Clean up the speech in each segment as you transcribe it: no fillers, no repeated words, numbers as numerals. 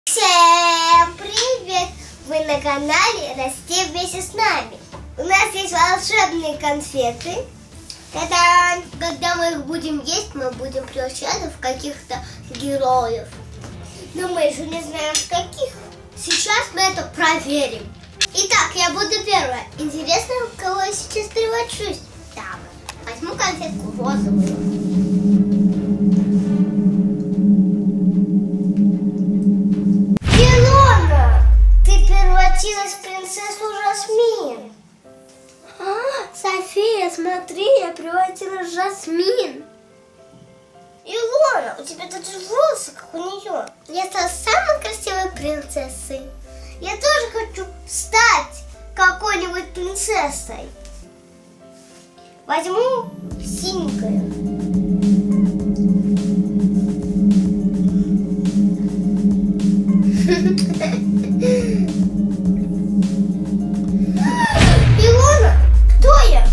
Всем привет! Вы на канале Расти вместе с нами. У нас есть волшебные конфеты. Когда мы их будем есть, мы будем превращаться в каких-то героев. Но мы еще не знаем в каких. Сейчас мы это проверим. Итак, я буду первая. Интересно, в кого я сейчас превращусь? Так, возьму конфетку розовую. Превратилась в принцессу Жасмин. София, смотри, я превратилась в Жасмин. Илона, у тебя даже волосы, как у нее. Я стала самой красивой принцессой. Я тоже хочу стать какой-нибудь принцессой. Возьму синенькую. Илона, кто я?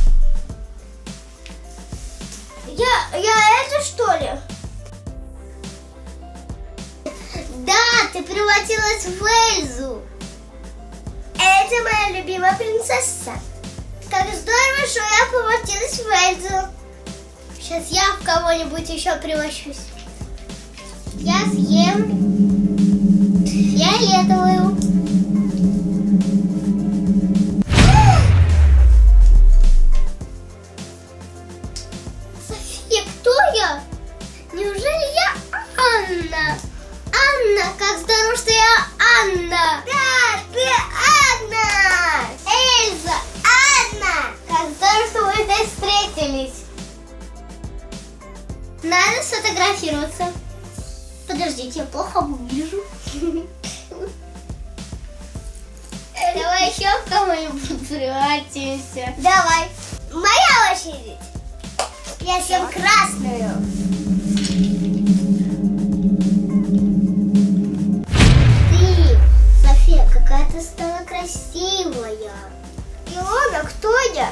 Я это что ли? Да, ты превратилась в Эльзу. Это моя любимая принцесса. Как здорово, что я превратилась в Эльзу. Сейчас я в кого-нибудь еще превращусь. Я съем фиолетовую. София, кто я? Неужели я Анна? Анна, как здорово, что я Анна. Да, ты Анна. Эльза, Анна. Как здорово, что мы здесь встретились. Надо сфотографироваться. Подождите, я плохо вижу. Давай еще в кого-нибудь превратимся. Давай. Моя очередь. Я съем красную. Ты, София, какая ты стала красивая. Илона, кто я?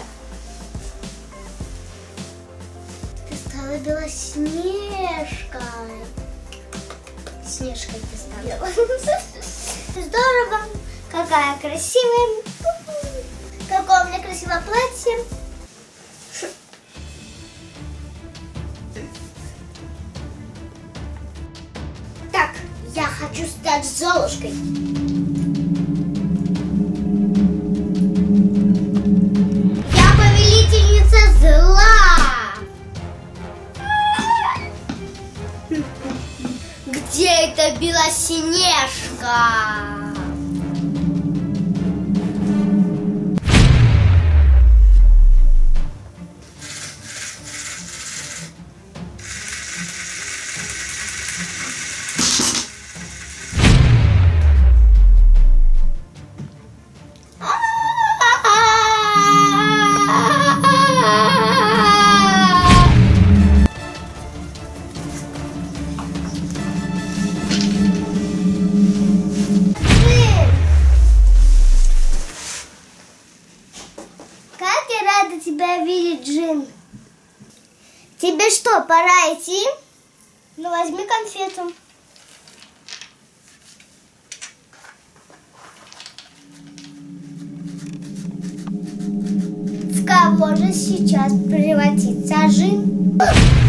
Ты стала Белоснежкой. Снежкой ты стала. Здорово. Какая красивая. Какое у меня красивое платье. Так, я хочу стать Золушкой. Я повелительница зла. Где эта Белоснежка? Тебя видит, Джин. Тебе что, пора идти? Ну, возьми конфету. В кого же сейчас превратится Джин?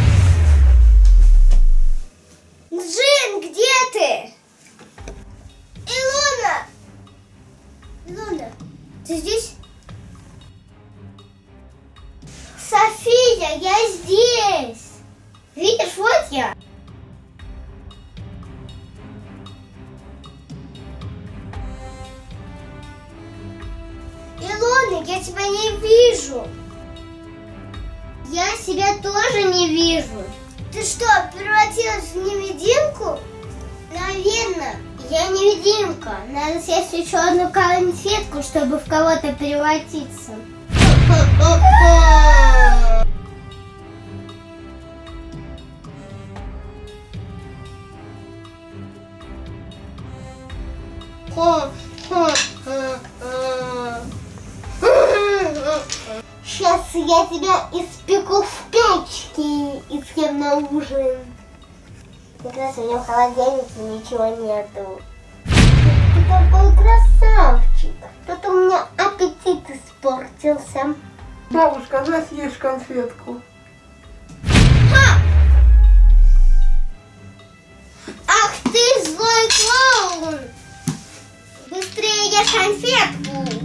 Джин, где ты? Илона! Илона, ты здесь? София, я здесь. Видишь, вот я. Илона, я тебя не вижу. Я себя тоже не вижу. Ты что, превратилась в невидимку? Наверное, я невидимка. Надо съесть еще одну конфетку, чтобы в кого-то превратиться. Сейчас я тебя испеку в печке и съем на ужин. Как раз у меня в холодильнике ничего нету. какой красавчик. Тут у меня аппетит испортился. Бабушка, на съешь конфетку. Ха! Ах ты злой клоун! Быстрее ешь конфетку!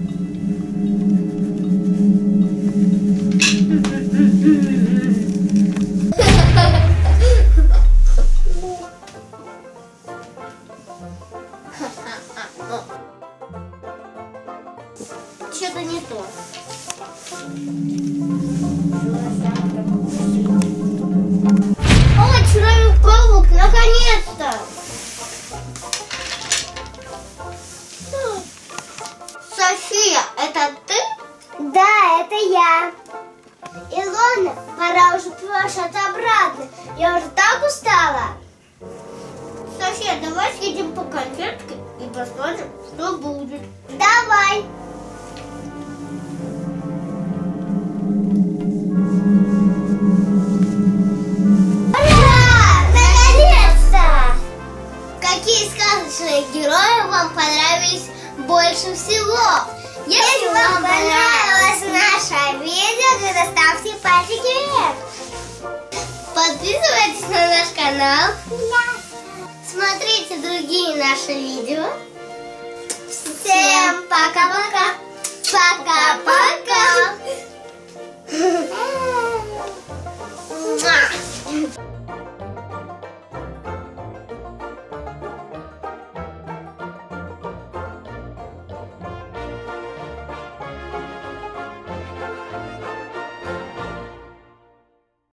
Что-то не то. О, Человек-паук, наконец-то! София, это ты? Да, это я. Илона, пора уже приглашаться обратно. Я уже так устала. София, давай съедем по конфетке и посмотрим, что будет. Давай. Ура! Наконец-то! Какие сказочные герои вам понравились больше всего? Если вам понравилось наше видео, то ставьте пальчики вверх. Подписывайтесь на наш канал. Смотрите другие наши видео. Всем пока-пока. Пока-пока.